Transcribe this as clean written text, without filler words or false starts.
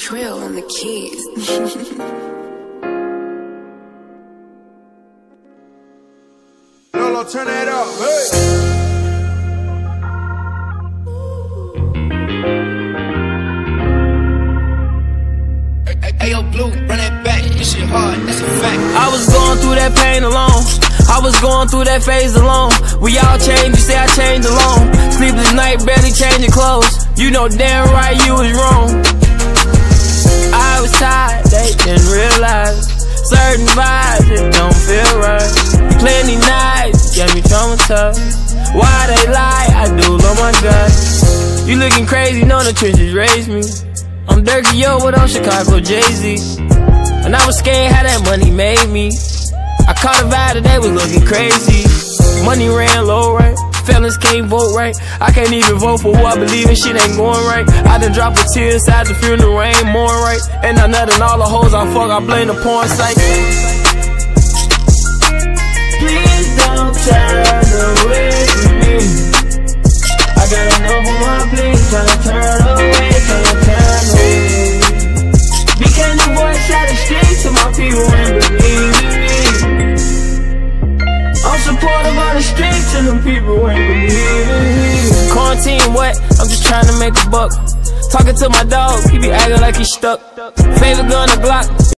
Trill on the keys. Lolo, turn that up, hey! Ayo, Blue, run that back, this shit hard, that's a fact. I was going through that pain alone, I was going through that phase alone. We all changed, you say I changed alone. Sleepless night, barely changing clothes. You know damn right you was wrong. I was tired, they didn't realize certain vibes, it don't feel right. Plenty nights, get me traumatized. Why they lie, I do love my God. You looking crazy, know the trenches raised me. I'm Durk, yo, what up, Chicago, Jay-Z. And I was scared how that money made me. I caught a vibe today, was looking crazy. Money ran low, right? Felons can't vote right. I can't even vote for who I believe in, shit ain't going right. I done dropped a tear inside the funeral, ain't more right. And I nuttin' all the hoes I fuck, I blame the porn site. Please don't turn away from me. I got enough on my plate, tryna turn away, tryna turn away. Became the voice out the streets to my people and believe in me. I'm supportive of the streets and the people ain't believing me. Quarantine what? I'm just trying to make a buck. Talking to my dog, he be acting like he stuck. Favorite gun, a Glock.